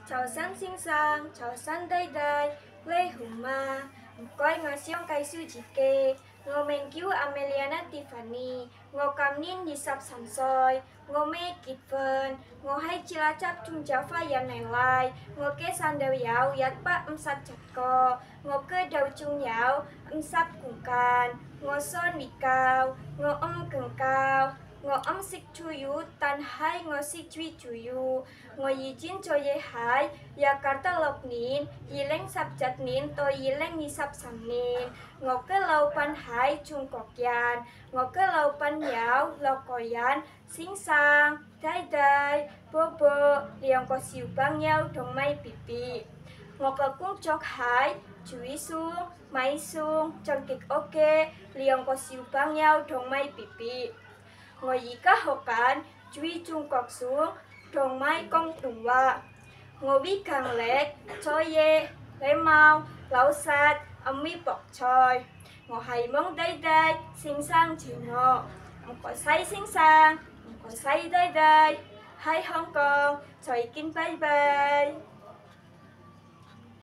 Chào sinh sang, chào đây đây, lê hùng ma, coi ngó xiong cây su chỉ kê, ngô men cứu Ameliana Tiffany, ngô cầm nín đi sập sẵn soi, ngô mê kịt vơn, ngô hay chia chấp chung cháu pha yam này lai, ngô kế san đầu yáo yết bát sắt chặt co, ngô cơ đầu chung yáo sắp cùng can, ngô son mì cao, ngô cứng cao, ngô xích chu yu tan hai ngô xích truy chu yu, ngô yi chín cho ye hai, ya karta lộc nín, yi leng sắp chặt nín tôi yi leng ni sắp sẵn nín, ngô cơ lâu pan hai chung cọc yan, ngô cơ lâu pan yáo lộc cỏ yan, xinh sang, đây, bố bố, liền có siêu băng nhau trong may bì bì. Ngô cơ cũng chọc hai, chú ý xuống, máy xuống, trong kịch ok, liền có siêu băng nhau trong may bì bì. Ngô yi các hộ cán, chú ý chung cọc xuống, trong may công trùng hoa. Ngô vi càng lệch, cho ye, lấy mau, lão sát, mi bọc trôi. Ngô hay mong đây, xinh sang chỉ ngô. Ngô có say xinh sang, ngô có say đây, hay Hong Kong, cho ý kinh bye bye.